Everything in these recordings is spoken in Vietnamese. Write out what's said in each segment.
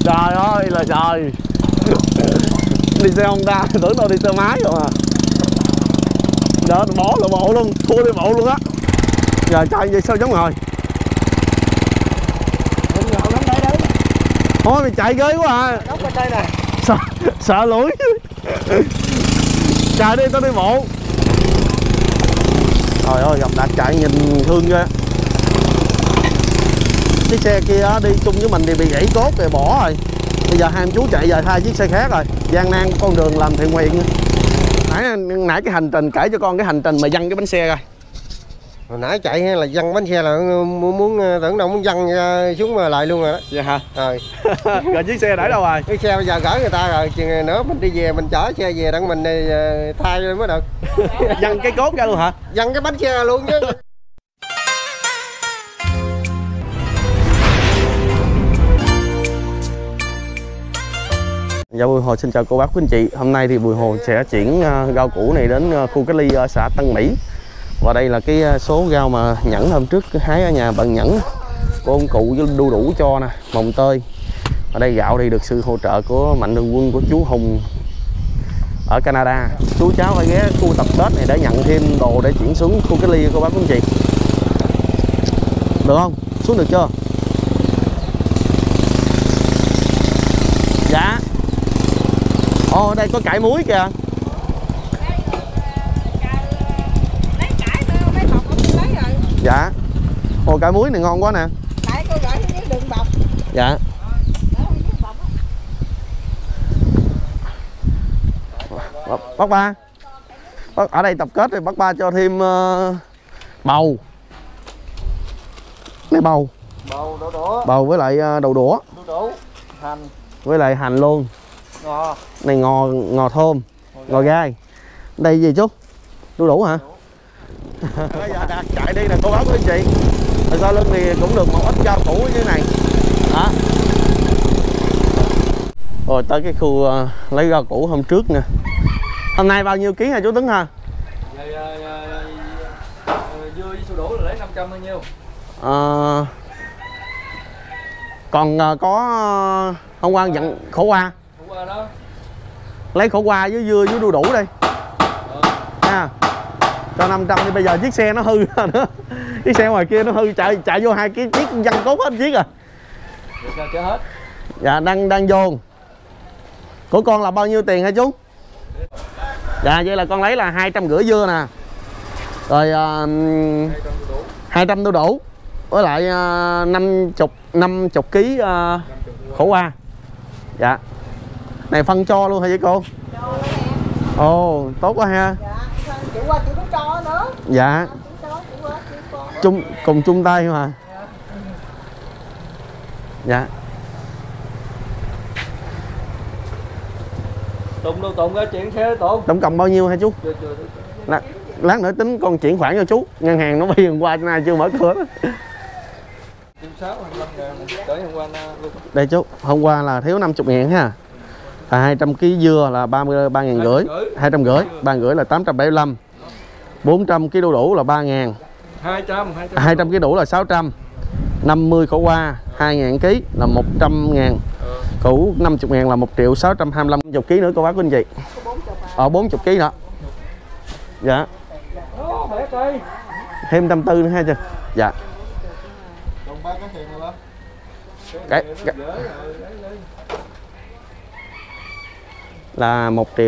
Trời ơi là trời. Đi xe Honda tưởng đâu đi xe máy rồi mà. Đó bỏ là bộ luôn, thua đi bộ luôn á. Giờ chạy vậy sao giống rồi. Thôi mày chạy ghê quá à. Sợ lũi. Chạy đi tao đi bộ. Trời ơi gặp Đạt chạy nhìn thương ghê. Chiếc xe kia đi chung với mình thì bị gãy cốt rồi bỏ rồi. Bây giờ hai em chú chạy về thay chiếc xe khác rồi. Gian nan con đường làm thiện nguyện. Nãy cái hành trình kể cho con cái hành trình mà văng cái bánh xe coi. Hồi nãy chạy hay là văng bánh xe là muốn tưởng đâu muốn văng xuống mà lại luôn rồi đó. Dạ hả? Rồi. Rồi chiếc xe để đâu rồi? Cái xe bây giờ gửi người ta rồi, chừng nữa mình đi về mình chở xe về đặng mình thay mới được. Văng cái cốt ra luôn hả? Văng cái bánh xe ra luôn chứ. Dạ Bùi Hồ xin chào cô bác quý anh chị. Hôm nay thì Bùi Hồ sẽ chuyển rau củ này đến khu cách ly ở xã Tân Mỹ. Và đây là cái số rau mà Nhẫn hôm trước hái ở nhà bạn Nhẫn, của ông cụ với đu đủ cho nè, mồng tơi. Ở đây gạo thì được sự hỗ trợ của mạnh thường quân của chú Hùng ở Canada. Chú cháu phải ghé khu tập kết này để nhận thêm đồ để chuyển xuống khu cách ly cô bác quý anh chị. Được không? Xuống được chưa? Dạ. Ồ, đây có cải muối kìa. Dạ. Ồ, cải muối này ngon quá nè. Tại cô gửi cái đường bọc. Dạ. Bác ba. Ở đây tập kết thì bác ba cho thêm bầu. Này bầu. Bầu đậu đũa. Bầu với lại đậu đũa. Đu đủ, hành. Với lại hành luôn. Ngò. Này ngò thơm, ngò gai. Đây gì chú? Đu đủ hả? Bây giờ Đạt chạy đi nè cô bác quý anh chị. Rồi sau lưng thì cũng được một ít rau củ như thế này. Đó. Rồi tới cái khu lấy rau củ hôm trước nè. Hôm nay bao nhiêu ký hả chú Tuấn ha? Dưa với su đủ là lấy 500 bao nhiêu? Còn có hôm qua dặn khổ qua. Khổ qua đó. Lấy khổ qua với dưa với đu đủ đi. Ha. Cho 500 thì bây giờ chiếc xe nó hư rồi nữa. Chiếc xe ngoài kia nó hư, chạy vô hai cái chiếc văng cốt hết chiếc à. Được chưa hết? Dạ đang vô. Của con là bao nhiêu tiền hả chú? Dạ vậy là con lấy là 250 dưa nè. Rồi 200 đu đủ với lại 50 kg khổ qua. Dạ. Này phân cho luôn hả vậy cô? Ồ, tốt quá ha. Dạ, chị qua chị cũng cho nữa. Dạ. Cùng chung tay mà. Dạ. Tụng đâu Tụng ra chuyện xe Tụng. Tổng cộng bao nhiêu hả chú? Lát nữa tính con chuyển khoản cho chú. Ngân hàng nó bị hôm qua cho nay chưa mở cửa đó. Thêm 6 25 ngàn tới hôm qua luôn. Đây chú, hôm qua là thiếu 50 ngàn ha. 200 kg dưa là 33.500, 250, 350 là 875. 400 kg đu đủ là 3 ngàn. 200 kg đủ là 600. 50 khổ qua 2.000 kg là 100 ngàn. Củ 50 ngàn là 1.625. 10 kg nữa cô bác quý anh chị. 40 kg nữa. Dạ. Thêm 140 nữa ha chưa? Dạ. Cái là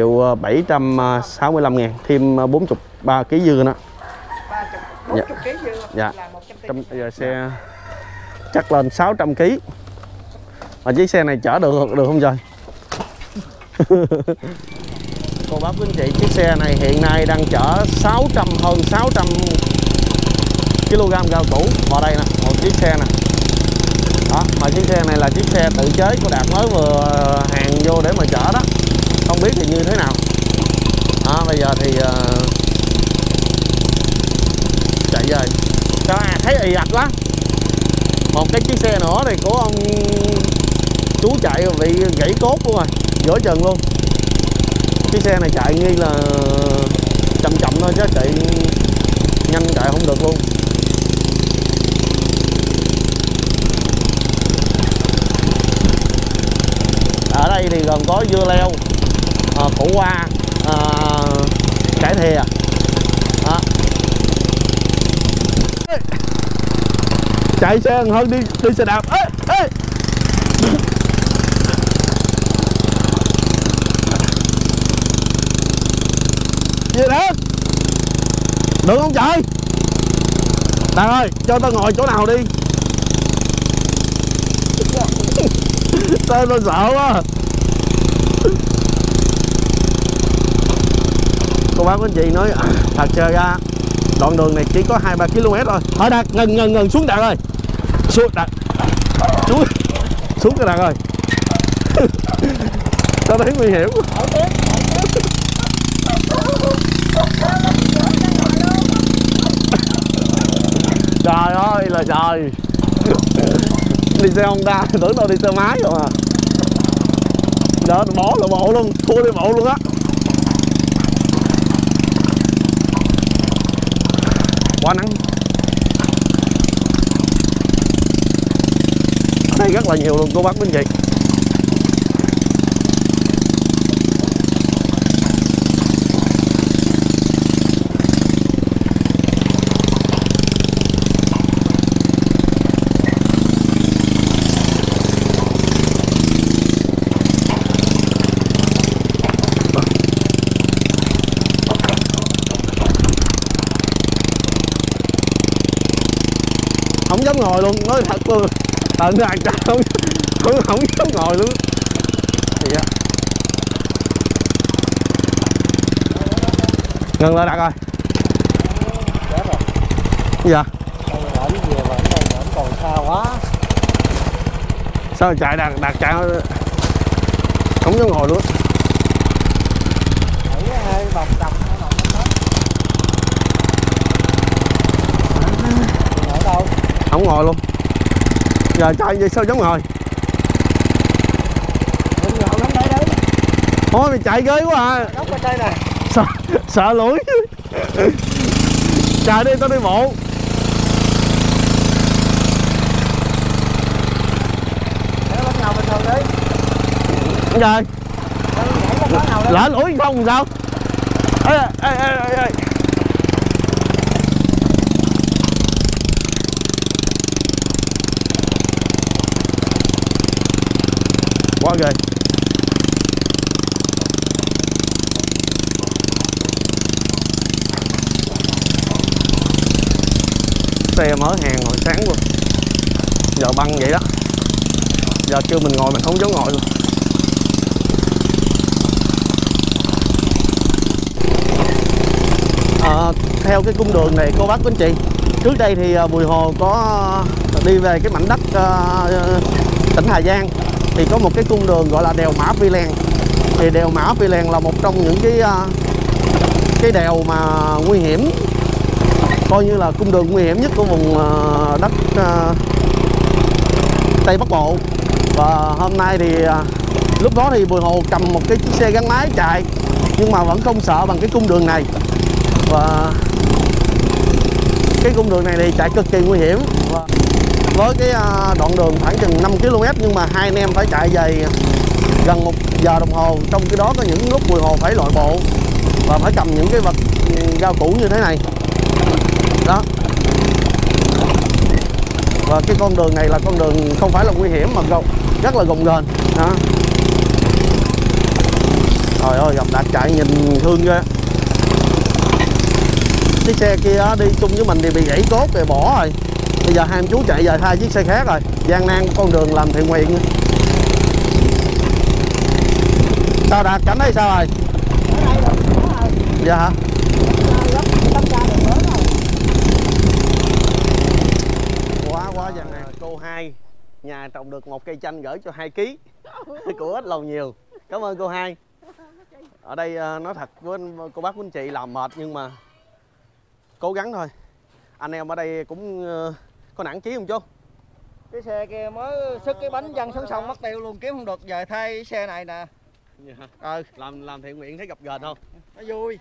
1.765 ngàn, thêm 43 kg dưa nữa. 40 kg dưa dạ. là 100 Giờ xe chắc lên 600 kg. Mà chiếc xe này chở được không trời? Cô bác quý anh chị, chiếc xe này hiện nay đang chở hơn 600 kg rau củ vào đây nè, một chiếc xe nè. Đó, mà chiếc xe này là chiếc xe tự chế của Đạt mới vừa hàng vô để mà chở đó. Không biết thì như thế nào. Đó, bây giờ thì chạy về. Sao thấy ì ạch quá. Một cái chiếc xe nữa thì của ông chú chạy bị gãy cốt luôn rồi, giữa chừng luôn. Chiếc xe này chạy nghi là chậm thôi chứ chạy nhanh chạy không được luôn. thì gồm có dưa leo, khổ qua, cải thìa. Đó. Chạy xe hơn đi xe đạp. Ê. Gì đó? Được không trời? Đạt ơi, cho tao ngồi chỗ nào đi. Tao sợ quá. Cô bác anh chị nói thật sự ra đoạn đường này chỉ có 2-3 km thôi. Thôi Đạt, ngừng xuống Đạt ơi. Xuống Đạt. Xuống cái Đạt ơi. Tao thấy nguy hiểm. Trời ơi là trời. Đi xe Honda tưởng đâu đi xe máy rồi mà. Đó bỏ là bộ luôn, thua đi bộ luôn á. Quá nắng. Ở đây rất là nhiều luôn cô bác quý anh chị. Không dám ngồi luôn, nói thật luôn. Tận đạt không dám ngồi luôn. Dạ. Ngừng lại Đạt rồi. Dạ. Còn xa quá. Sao chạy Đạt chạy không dám ngồi luôn. Bọc đập ở đâu? Không ngồi luôn. Giờ chạy vậy sao dám ngồi. Thôi mày chạy ghê quá à. Sợ lũi. Chạy đi tao đi bộ. Rồi. Lỡ lũi không sao? Ê. Quá ghê. Xe mở hàng hồi sáng luôn. Giờ băng vậy đó. Giờ kêu mình ngồi mình không dám ngồi luôn. Theo cái cung đường này cô bác quý anh chị, trước đây thì Bùi Hồ có đi về cái mảnh đất tỉnh Hà Giang thì có một cái cung đường gọi là đèo Mã Pí Lèng. Thì đèo Mã Pí Lèng là một trong những cái đèo mà nguy hiểm, coi như là cung đường nguy hiểm nhất của vùng đất Tây Bắc Bộ. Và hôm nay thì lúc đó thì Bùi Hồ cầm một cái chiếc xe gắn máy chạy nhưng mà vẫn không sợ bằng cái cung đường này. Và cái cung đường này thì chạy cực kỳ nguy hiểm. Và với cái đoạn đường khoảng chừng 5 km nhưng mà hai anh em phải chạy về gần 1 giờ đồng hồ. Trong cái đó có những lúc Bùi Hồ phải lội bộ và phải cầm những cái vật rau củ như thế này đó. Và cái con đường này là con đường không phải là nguy hiểm mà rất là gồng ghềnh đó. Trời ơi, gặp Đạt chạy nhìn thương ghê. Chiếc xe kia đi chung với mình thì bị gãy cốt rồi bỏ rồi. Bây giờ hai em chú chạy về hai chiếc xe khác rồi. Gian nan con đường làm thiện nguyện. Sao Đạt, cảnh thấy sao rồi? Ở đây rồi. Dạ hả? Quá gian nan. Cô Hai, nhà trồng được một cây chanh gửi cho 2 kg của ít lâu nhiều. Cảm ơn cô Hai. Ở đây nói thật với cô bác quý anh chị làm mệt nhưng mà cố gắng thôi. Anh em ở đây cũng có nặng chí không chú? Cái xe kia mới sức cái bánh văng xuống sông mất tiêu luôn, kiếm không được, giờ thay cái xe này nè. Làm thiện nguyện thấy gặp gền không? Nó vui.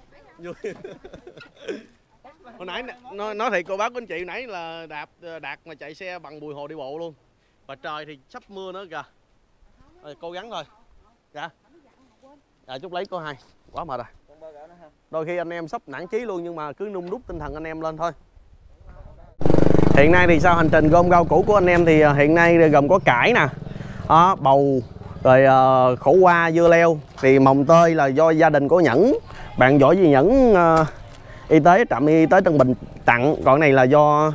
Hồi nãy nói thiệt cô bác quý anh chị, nãy là Đạt mà chạy xe bằng Bùi Hồ đi bộ luôn. Và trời thì sắp mưa nữa kìa. Rồi, cố gắng thôi. Dạ. Dạ chút lấy có 2. Quá mệt rồi. Đôi khi anh em sắp nản chí luôn nhưng mà cứ nung đúc tinh thần anh em lên thôi. Hiện nay thì sau hành trình gom rau củ của anh em thì hiện nay gồm có cải nè, bầu, rồi khổ qua, dưa leo. Thì mồng tơi là do gia đình của Nhẫn, bạn Võ Duy Nhẫn, y tế trạm y tế Tân Bình tặng. Còn này là do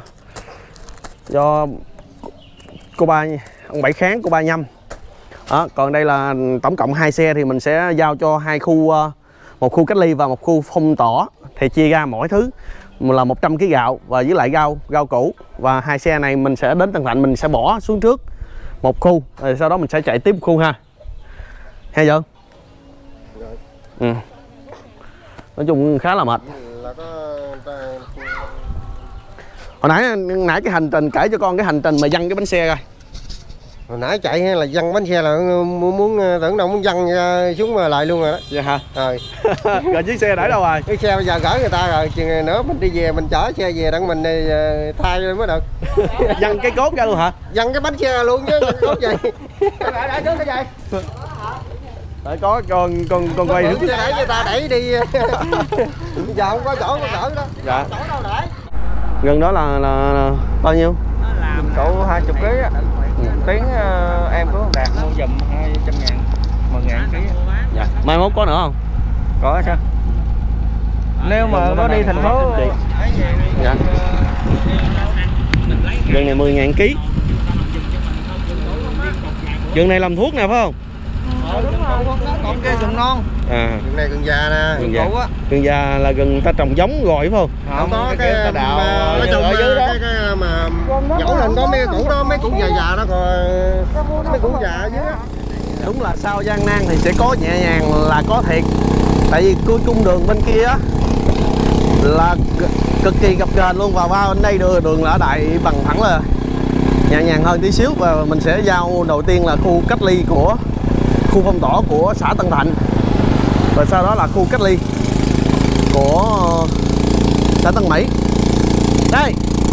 cô ba ông Bảy Kháng, cô ba Nhâm. Còn đây là tổng cộng 2 xe thì mình sẽ giao cho 2 khu, một khu cách ly và một khu phong tỏa, thì chia ra mỗi thứ là 100 kg gạo và với lại rau củ. Và 2 xe này mình sẽ đến Tân Thạnh, mình sẽ bỏ xuống trước một khu, rồi sau đó mình sẽ chạy tiếp một khu ha. Hay chưa? Ừ. Nói chung khá là mệt. Hồi nãy cái hành trình, kể cho con cái hành trình mà văng cái bánh xe coi. Hồi nãy chạy hay là văng bánh xe là muốn tưởng đâu muốn văng xuống mà lại luôn rồi đó. Dạ hả? Rồi. Rồi chiếc xe để đâu rồi? Cái xe bây giờ gửi người ta rồi, chừng nữa mình đi về mình chở xe về đặng mình thay mới được. Văng cái cốt ra luôn hả? Văng cái bánh xe luôn chứ, cốt gì? Để trước cái gì? Để có con quay nước để người ta đẩy đi. Giờ không có chỗ gửi đó. Dạ. Chỗ đâu để? Gần đó là bao nhiêu? Cậu 20 kg á. Tiếng em của Đạt mua giùm 200.000, 10.000 kg. Dạ. Mai mốt có nữa không? Có sao? Nếu mà có đi thành phố. Dạ. Rừng này 10.000 kg. Rừng này làm thuốc nè phải không? Đúng rồi, Còn kia rừng non. Rừng này rừng già nè. Rừng già. Rừng già là rừng ta trồng giống rồi phải không? Không có cái ta đào ở trong ở dưới đó. cái mà nhổ lên có mấy củ đó, mấy củ già đó, còn mấy củ già ở dưới đó. Đúng là sau gian nan thì sẽ có nhẹ nhàng là có thiệt. Tại vì cuối cung đường bên kia á là cực kỳ gập ghềnh luôn, và vào bên đây đường là đại bằng thẳng là nhẹ nhàng hơn tí xíu. Và mình sẽ giao đầu tiên là khu cách ly của khu phong tỏa của xã Tân Thạnh, và sau đó là khu cách ly của xã Tân Mỹ. Đây.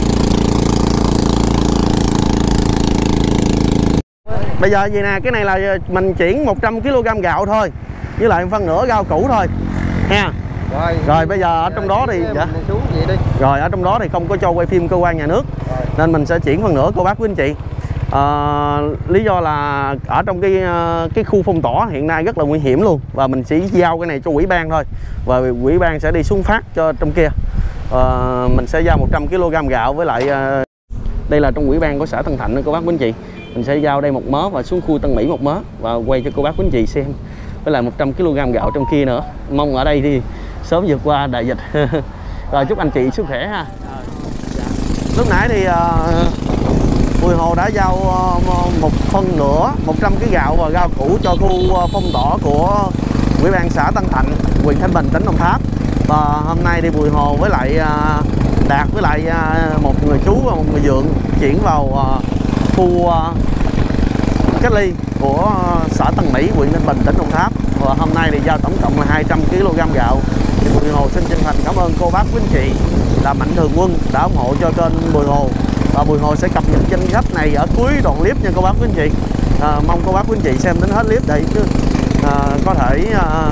Bây giờ gì nè, cái này là mình chuyển 100 kg gạo thôi, với lại phân nửa rau củ thôi ha. Rồi bây giờ ở trong đó thì dạ. Rồi ở trong đó thì không có cho quay phim cơ quan nhà nước, nên mình sẽ chuyển phân nửa cô bác quý anh chị. Lý do là ở trong cái khu phong tỏa hiện nay rất là nguy hiểm luôn, và mình chỉ giao cái này cho ủy ban thôi, và ủy ban sẽ đi xuống phát cho trong kia. Mình sẽ giao 100 kg gạo, với lại đây là trong ủy ban của xã Tân Thạnh cô bác quý anh chị. Mình sẽ giao đây một mớ và xuống khu Tân Mỹ một mớ, và quay cho cô bác quý anh chị xem, với lại 100 kg gạo trong kia nữa. Mong ở đây thì sớm vượt qua đại dịch. Rồi chúc anh chị sức khỏe ha. Lúc nãy thì Bùi Hồ đã giao một phân nửa 100 kg gạo và rau củ cho khu phong tỏa của ủy ban xã Tân Thạnh, huyện Thanh Bình, tỉnh Đồng Tháp. Và hôm nay thì Bùi Hồ với lại Đạt với lại một người chú và một người dượng chuyển vào khu cách ly của xã Tân Mỹ, huyện Thanh Bình, tỉnh Đồng Tháp. Và hôm nay thì giao tổng cộng là 200 kg gạo. Thì Bùi Hồ xin chân thành cảm ơn cô bác quý anh chị là Mạnh Thường Quân đã ủng hộ cho kênh Bùi Hồ. Và Bùi Hồ sẽ cập nhật danh sách này ở cuối đoạn clip nha cô bác quý anh chị. Mong cô bác quý anh chị xem đến hết clip để có thể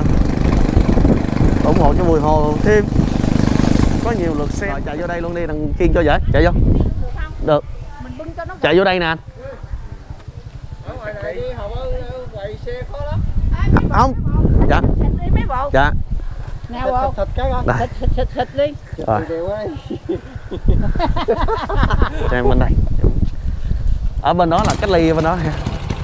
ủng hộ cho Bùi Hồ thêm, có nhiều lượt xem. Rồi, chạy vô đây luôn đi, đừng khiêng cho dễ, chạy vô. Được. Chạy vô đây nè anh. Ở ngoài này đi học quầy xe khó lắm. Không. Dạ. Dạ. Nào thịt đi. Rồi. Xem bên đây. Ở bên đó là cách ly bên đó ha.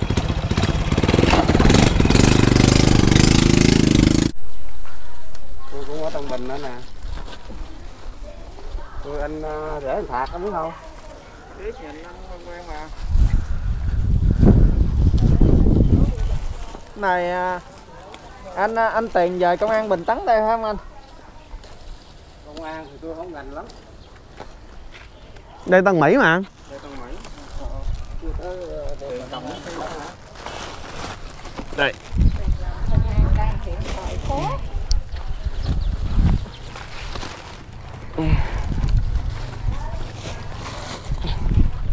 Tôi cũng ở Tân Bình nữa nè. Tôi anh rể anh Thạc anh biết không? Biết nhìn anh quen mà. Này anh Tiền về công an Bình Tấn đây phải không anh? Công an thì tôi không rành lắm. Đây Tân Mỹ mà. Đây Tân Mỹ. Đây.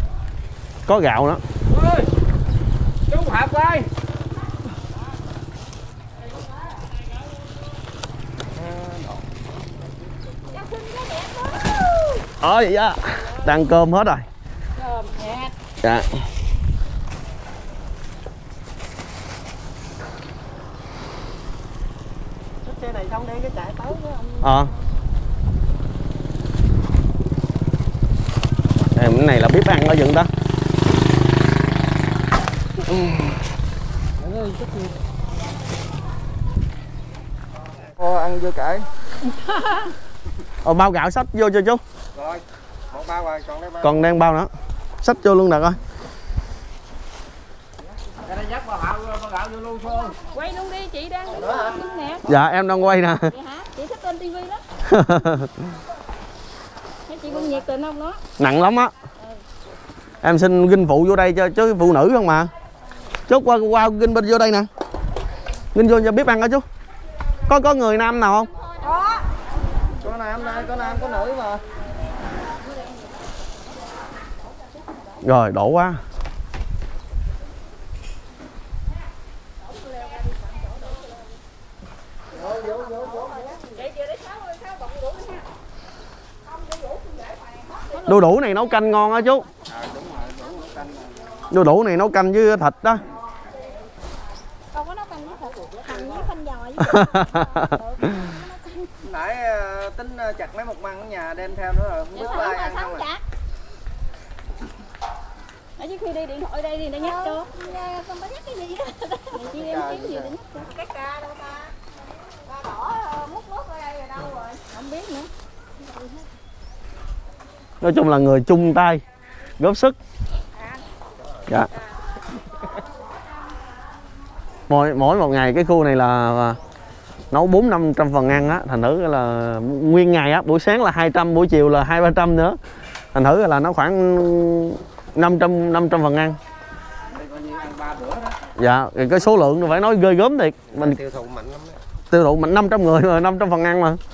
Có gạo nữa. Ôi, chú Hợp ơi. Ôi dạ, đang cơm hết rồi. Dạ. Xe này xong đi cái chạy tới với ông. Cái này là bếp ăn ở dựng đó. Ăn dưa cải. Bao gạo xách vô cho chú. Rồi, một bao rồi, còn đây bao. Còn đang bao nữa. Xách vô luôn được coi. Quay luôn đi, chị đang đứng nè. Dạ em đang quay nè. Vậy hả? Chị thích lên tivi đó. Thấy chị cũng nhiệt tình không đó. Nặng lắm á. Em xin ginh phụ vô đây cho chứ phụ nữ không mà. Chốt qua ginh bên vô đây nè. Ginh vô cho bếp ăn hả chú? Có người nam nào không? Có nam đây, có nam có nữ mà. Rồi đổ quá. Đu đủ này nấu canh ngon á chú. Đu đủ này nấu canh với thịt đó. Không có nấu canh với thịt, hành với khoanh giò với. Nãy tính chặt mấy một măng ở nhà đem theo nữa rồi, không biết có ai ăn không rồi. Ở trước khi đi điện thoại đây thì đã nhắc cho. Con có nhắc cái gì đó. Chị đem kiếm gì để nhắc cho. Cái ca đâu ta? Ca đỏ múc nước ở đây rồi đâu rồi? Không biết nữa. Nói chung là người chung tay góp sức. Dạ. Mỗi một ngày cái khu này là nấu 400-500 phần ăn á, thành thử là nguyên ngày á, buổi sáng là 200, buổi chiều là 200-300 nữa. Thành thử là nó khoảng 500 phần ăn. Dạ, cái số lượng phải nói ghê gớm thiệt. Mình tiêu thụ mạnh lắm đó. Tiêu thụ mạnh 500 người mà 500 phần ăn mà.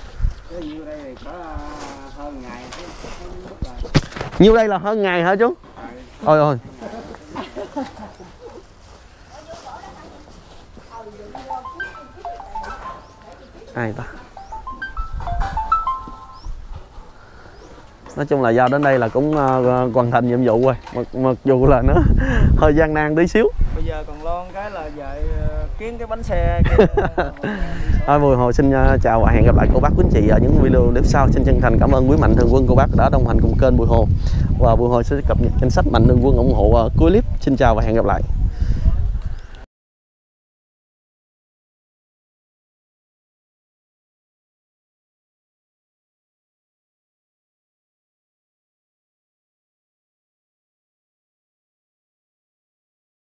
Nhiêu đây là hơn ngày hả chú? Ôi ôi. Ai ta? Nói chung là giao đến đây là cũng hoàn thành nhiệm vụ rồi. Mặc dù là nó hơi gian nan tí xíu. Bây giờ còn lon cái là về kiếm cái bánh xe kia. Thôi Bùi Hồ xin chào và hẹn gặp lại cô bác quý anh chị ở những video tiếp sau. Xin chân thành cảm ơn quý mạnh thường quân cô bác đã đồng hành cùng kênh Bùi Hồ. Và Bùi Hồ sẽ cập nhật danh sách mạnh thường quân ủng hộ cuối clip. Xin chào và hẹn gặp lại.